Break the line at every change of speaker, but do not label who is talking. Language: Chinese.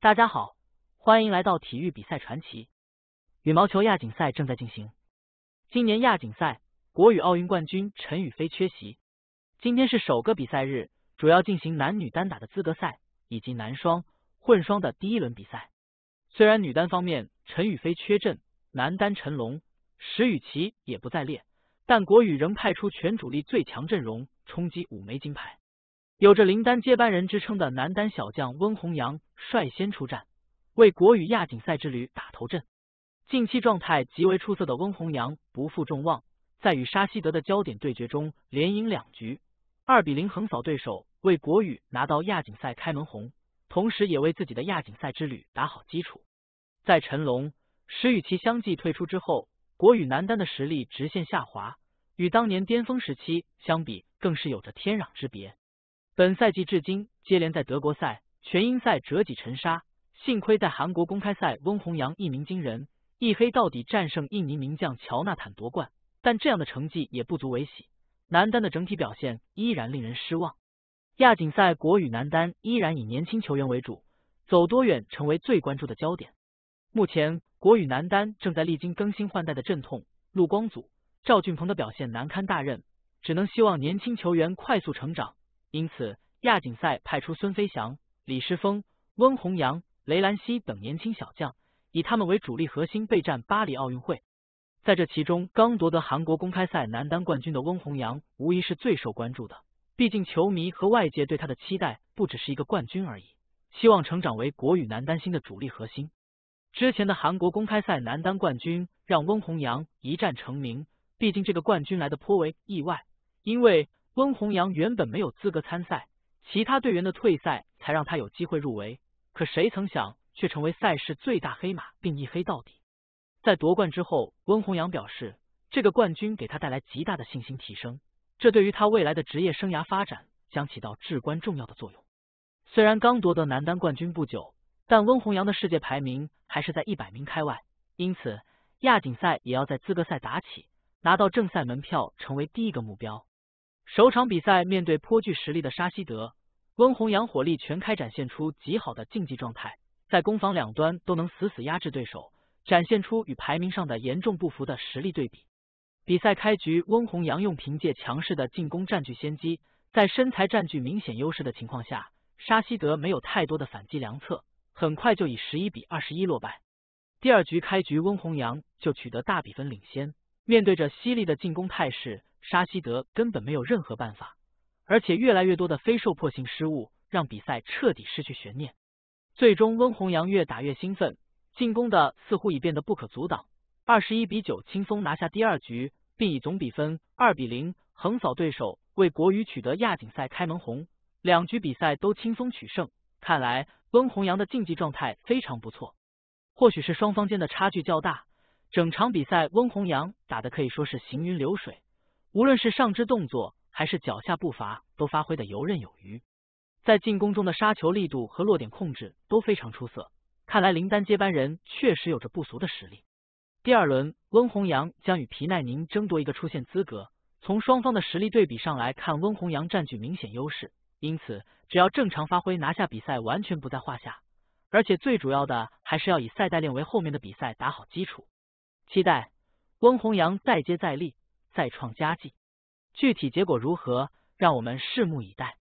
大家好，欢迎来到体育比赛传奇。羽毛球亚锦赛正在进行，今年亚锦赛国羽奥运冠军陈雨菲缺席。今天是首个比赛日，主要进行男女单打的资格赛以及男双、混双的第一轮比赛。虽然女单方面陈雨菲缺阵，男单陈龙、石宇奇也不在列，但国羽仍派出全主力最强阵容，冲击5枚金牌。有着林丹接班人之称的男单小将温宏洋率先出战，为国羽亚锦赛之旅打头阵。近期状态极为出色的温宏洋不负众望，在与沙希德的焦点对决中连赢2局，2-0横扫对手，为国羽拿到亚锦赛开门红，同时也为自己的亚锦赛之旅打好基础。在陈龙、石宇奇相继退出之后，国羽男单的实力直线下滑，与当年巅峰时期相比更是有着天壤之别。本赛季至今接连在德国赛、全英赛折戟沉沙，幸亏在韩国公开赛温宏洋一鸣惊人，一黑到底战胜印尼名将乔纳坦夺冠，但这样的成绩也不足为喜，男单的整体表现依然令人失望。亚锦赛国羽男单依然以年轻球员为主，走多远成为最关注的焦点。目前国羽男单正在历经更新换代的阵痛，陆光祖、赵俊鹏的表现难堪大任，只能希望年轻球员快速成长。因此，亚锦赛派出孙飞翔、李诗峰、温宏洋、雷兰西等年轻小将，以他们为主力核心备战巴黎奥运会。在这其中，刚夺得韩国公开赛男单冠军的温宏洋无疑是最受关注的，毕竟球迷和外界对他的期待不只是一个冠军而已，希望成长为国羽男单新的主力核心。之前的韩国公开赛男单冠军让温宏洋一战成名，毕竟这个冠军来得颇为意外，因为温宏洋原本没有资格参赛，其他队员的退赛才让他有机会入围，可谁曾想却成为赛事最大黑马，并一黑到底。在夺冠之后，温宏洋表示，这个冠军给他带来极大的信心提升，这对于他未来的职业生涯发展将起到至关重要的作用。虽然刚夺得男单冠军不久，但温宏洋的世界排名还是在100名开外，因此亚锦赛也要在资格赛打起，拿到正赛门票成为第一个目标。首场比赛面对颇具实力的沙希德，温宏洋火力全开，展现出极好的竞技状态，在攻防两端都能死死压制对手，展现出与排名上的严重不符的实力对比。比赛开局，温宏洋用凭借强势的进攻占据先机，在身材占据明显优势的情况下，沙希德没有太多的反击良策，很快就以11-21落败。第二局开局，温宏洋就取得大比分领先，面对着犀利的进攻态势，沙希德根本没有任何办法，而且越来越多的非受迫性失误让比赛彻底失去悬念。最终温宏洋越打越兴奋，进攻的似乎已变得不可阻挡，21-9轻松拿下第二局，并以总比分2-0横扫对手，为国羽取得亚锦赛开门红。2局比赛都轻松取胜，看来温宏洋的竞技状态非常不错。或许是双方间的差距较大，整场比赛温宏洋打得可以说是行云流水，无论是上肢动作还是脚下步伐都发挥得游刃有余，在进攻中的杀球力度和落点控制都非常出色，看来林丹接班人确实有着不俗的实力。第二轮，温宏洋将与皮奈宁争夺一个出线资格，从双方的实力对比上来看，温宏洋占据明显优势，因此只要正常发挥，拿下比赛完全不在话下，而且最主要的还是要以赛代练为后面的比赛打好基础。期待温宏洋再接再厉，再创佳绩，具体结果如何，让我们拭目以待。